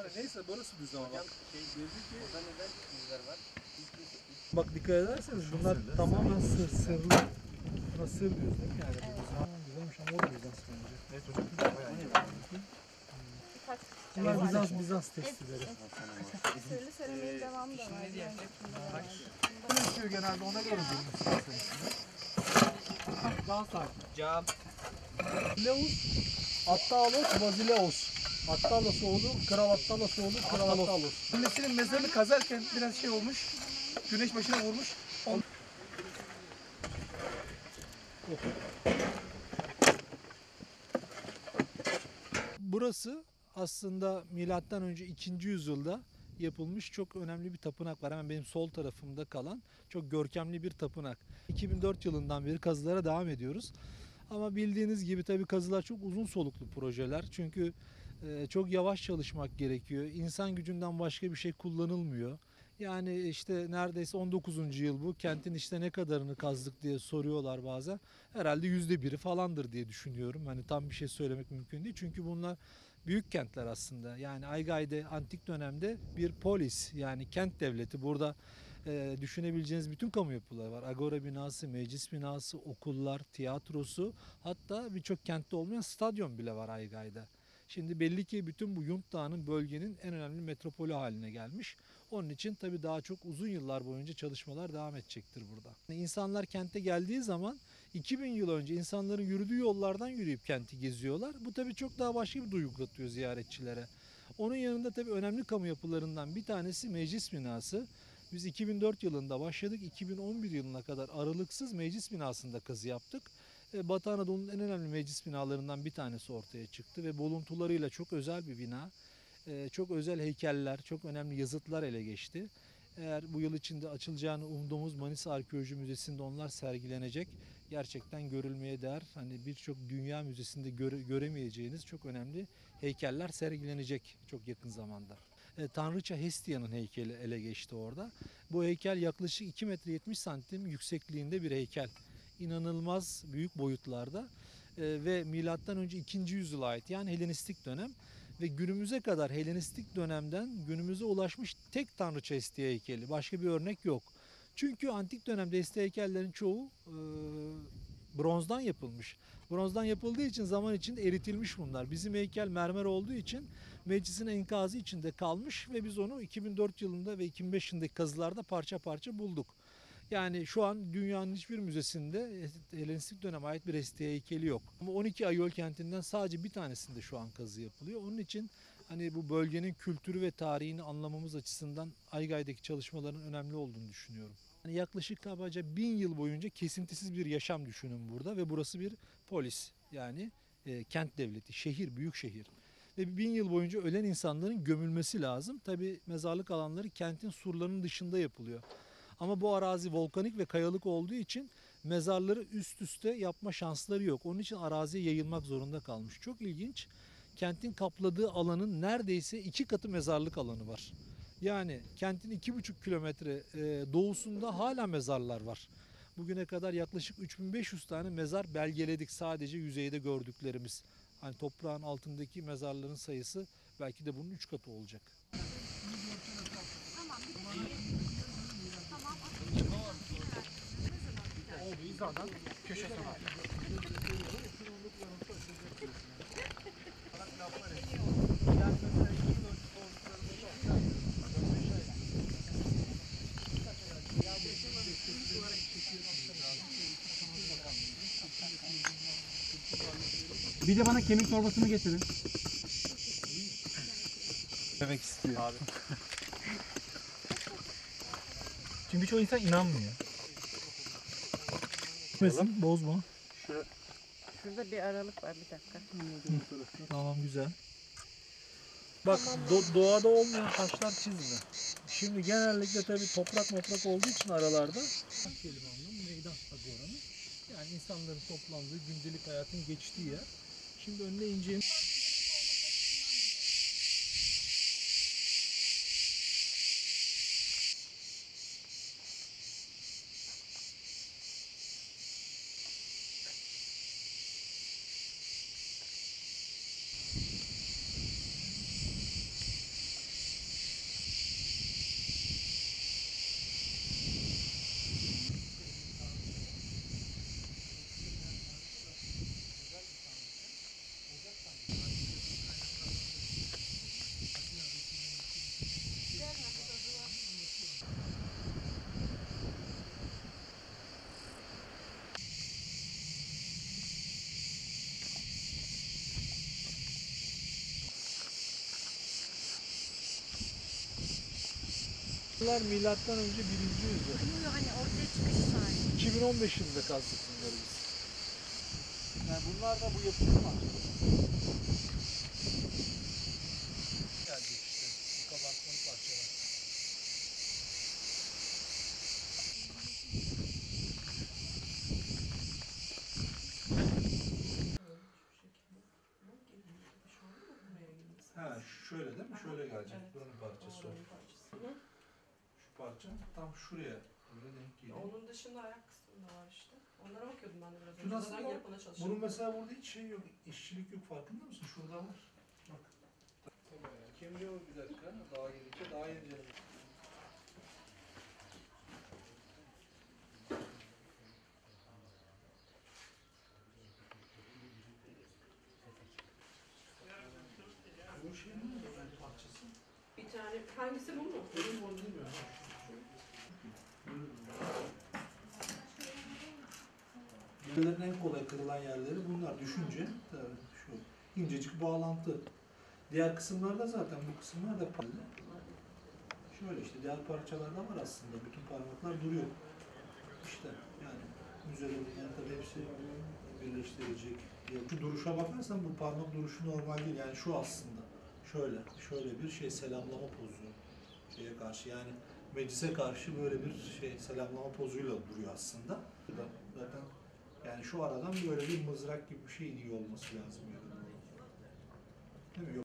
Neyse burası düz ama bak. Burada neden izler var? Bak dikkat ederseniz bunlar tamamen sırlı. Buna sır diyoruz değil mi yani? Evet. Güzelmiş ama o da Bizans bence. Evet hocam. Bunlar Bizans tekstilleri. Sırlı seramiğin devamı da var. Ne istiyor genelde ona göre diyorum. Daha sakin. Cam. Leus, Attalos, Basileus. Attalos oğlu, Kral Attalos oğlu, Kral Attalos. Annesinin mezarını kazarken biraz şey olmuş, güneş başına vurmuş. Burası aslında milattan önce 2. yüzyılda yapılmış çok önemli bir tapınak var. Hemen benim sol tarafımda kalan çok görkemli bir tapınak. 2004 yılından beri kazılara devam ediyoruz. Ama bildiğiniz gibi tabii kazılar çok uzun soluklu projeler. Çünkü çok yavaş çalışmak gerekiyor. İnsan gücünden başka bir şey kullanılmıyor. Yani işte neredeyse 19. yıl bu. Kentin işte ne kadarını kazdık diye soruyorlar bazen. Herhalde %1'i falandır diye düşünüyorum. Hani tam bir şey söylemek mümkün değil. Çünkü bunlar büyük kentler aslında. Yani Aygay'da antik dönemde bir polis yani kent devleti. Burada düşünebileceğiniz bütün kamu yapıları var. Agora binası, meclis binası, okullar, tiyatrosu, hatta birçok kentte olmayan stadyum bile var Aygay'da. Şimdi belli ki bütün bu Yunt Dağı'nın bölgenin en önemli metropolü haline gelmiş. Onun için tabii daha çok uzun yıllar boyunca çalışmalar devam edecektir burada. İnsanlar kente geldiği zaman 2000 yıl önce insanların yürüdüğü yollardan yürüyüp kenti geziyorlar. Bu tabii çok daha başka bir duygu katıyor ziyaretçilere. Onun yanında tabii önemli kamu yapılarından bir tanesi meclis binası. Biz 2004 yılında başladık. 2011 yılına kadar aralıksız meclis binasında kazı yaptık. Batı Anadolu'nun en önemli meclis binalarından bir tanesi ortaya çıktı ve buluntularıyla çok özel bir bina. Çok özel heykeller, çok önemli yazıtlar ele geçti. Eğer bu yıl içinde açılacağını umduğumuz Manisa Arkeoloji Müzesi'nde onlar sergilenecek. Gerçekten görülmeye değer. Hani birçok dünya müzesinde göremeyeceğiniz çok önemli heykeller sergilenecek çok yakın zamanda. Tanrıça Hestia'nın heykeli ele geçti orada. Bu heykel yaklaşık 2 metre 70 santim yüksekliğinde bir heykel. İnanılmaz büyük boyutlarda ve milattan önce 2. yüzyıla ait yani Helenistik dönem ve günümüze kadar Helenistik dönemden günümüze ulaşmış tek tanrıça Hestia heykeli. Başka bir örnek yok. Çünkü antik dönemde Hestia heykellerin çoğu bronzdan yapılmış. Bronzdan yapıldığı için zaman içinde eritilmiş bunlar. Bizim heykel mermer olduğu için meclisin enkazı içinde kalmış ve biz onu 2004 yılında ve 2005 yılındaki kazılarda parça parça bulduk. Yani şu an dünyanın hiçbir müzesinde Helenistik döneme ait bir Hestia heykeli yok. Ama 12 Ayol kentinden sadece bir tanesinde şu an kazı yapılıyor. Onun için hani bu bölgenin kültürü ve tarihini anlamamız açısından Aygay'daki çalışmaların önemli olduğunu düşünüyorum. Yani yaklaşık kabaca 1000 yıl boyunca kesintisiz bir yaşam düşünün burada ve burası bir polis yani kent devleti, şehir, büyük şehir. Ve 1000 yıl boyunca ölen insanların gömülmesi lazım. Tabi mezarlık alanları kentin surlarının dışında yapılıyor. Ama bu arazi volkanik ve kayalık olduğu için mezarları üst üste yapma şansları yok. Onun için araziye yayılmak zorunda kalmış. Çok ilginç. Kentin kapladığı alanın neredeyse 2 katı mezarlık alanı var. Yani kentin 2,5 kilometre doğusunda hala mezarlar var. Bugüne kadar yaklaşık 3500 tane mezar belgeledik sadece yüzeyde gördüklerimiz. Hani toprağın altındaki mezarların sayısı belki de bunun 3 katı olacak. Oldu hizadan köşe sanatı. Bir de bana kemik torbasını getirin. Demek istiyor. Abi. Çünkü çoğu insan inanmıyor. Gitmesin, bozma. Şurada bir aralık var, bir dakika. Tamam, güzel. Bak doğada olmayan taşlar çizme. Şimdi genellikle tabii toprak olduğu için aralarda kelime anlamı meydan agoranı. Yani insanların toplandığı, gündelik hayatın geçtiği yer. Şimdi önüne ineceğim. Bunlar milattan önce 1. yüzyıl. Hani ortaya çıkış tarihi. 2015 yılında kazdık bunları biz. Yani bunlar da bu yapılma. Geldi işte. Bu kabartmalı parçalar. Ha şöyle değil mi? Şöyle gelecek. Buranın parçası o. Şu parça tam şuraya böyle denk geliyor. Onun dışında ayak kısmında var işte. Onlara bakıyordum ben de biraz önce. Şurası Zaten var. gelip ona çalışıyorum. Bunun mesela burada hiç şey yok, işçilik yok, farkında mısın? Şurada var. Bak. Kemiriyor bir dakika, daha gelince daha ince. Bu şey mi? Yani parçası. Bir tane, hangisi bu mu? Benim onu bilmiyorum. Yerlerin en kolay kırılan yerleri bunlar düşünce. Tabii şu incecik bağlantı. Diğer kısımlarda zaten bu kısımlar da pahalı. Şöyle işte diğer parçalarda var aslında. Bütün parmaklar duruyor. İşte yani müzede bunlar tabii hepsi birleştirecek. Ya şu duruşa bakarsan bu parmak duruşu normal değil. Yani şu aslında. Şöyle bir şey selamlama pozu şeye karşı yani meclise karşı böyle bir şey selamlama pozuyla duruyor aslında. Zaten yani şu aradan böyle bir mızrak gibi bir şeyin iyi olması lazım yani. Değil mi? Yok.